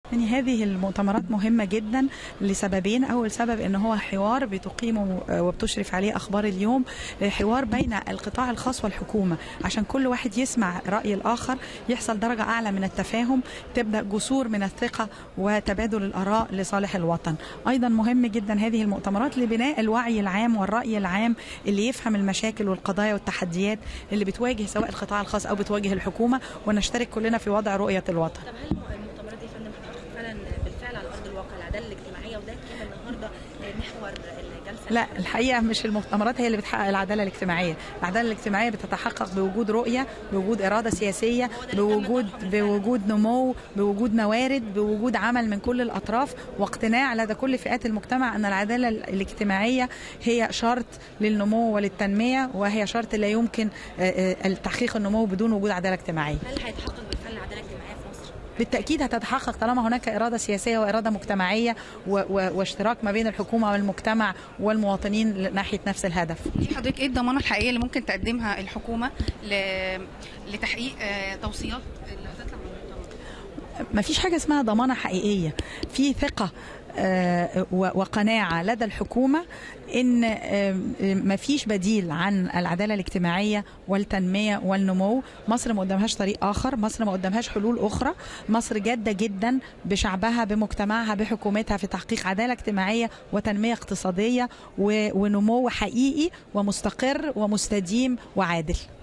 يعني هذه المؤتمرات مهمة جدا لسببين. أول سبب أنه هو حوار بتقيمه وبتشرف عليه أخبار اليوم، حوار بين القطاع الخاص والحكومة عشان كل واحد يسمع رأي الآخر، يحصل درجة أعلى من التفاهم، تبدأ جسور من الثقة وتبادل الآراء لصالح الوطن. أيضا مهم جدا هذه المؤتمرات لبناء الوعي العام والرأي العام اللي يفهم المشاكل والقضايا والتحديات اللي بتواجه سواء القطاع الخاص أو بتواجه الحكومة، ونشترك كلنا في وضع رؤية الوطن. المؤتمرات دي يا فندم هتحقق فعلا بالفعل على ارض الواقع العداله الاجتماعيه، وده كان النهارده محور الجلسه؟ لا، الحقيقه مش المؤتمرات هي اللي بتحقق العداله الاجتماعيه، العداله الاجتماعيه بتتحقق بوجود رؤيه، بوجود اراده سياسيه، بوجود نمو، بوجود موارد، بوجود عمل من كل الاطراف، واقتناع لدى كل فئات المجتمع ان العداله الاجتماعيه هي شرط للنمو وللتنميه، وهي شرط لا يمكن تحقيق النمو بدون وجود عداله اجتماعيه. هل هيتحقق بالفعل العداله الاجتماعيه في مصر؟ بالتأكيد هتتحقق طالما هناك إرادة سياسية وإرادة مجتمعية واشتراك ما بين الحكومة والمجتمع والمواطنين ناحية نفس الهدف. حضرتك إيه الضمانة الحقيقية اللي ممكن تقدمها الحكومة لتحقيق توصيات اللي هتطلع من المؤتمر؟ مفيش حاجة اسمها ضمانة حقيقية، في ثقة وقناعة لدى الحكومة إن مفيش بديل عن العدالة الاجتماعية والتنمية والنمو. مصر ما قدامهاش طريق آخر، مصر ما قدامهاش حلول أخرى، مصر جادة جدا بشعبها بمجتمعها بحكومتها في تحقيق عدالة اجتماعية وتنمية اقتصادية ونمو حقيقي ومستقر ومستديم وعادل.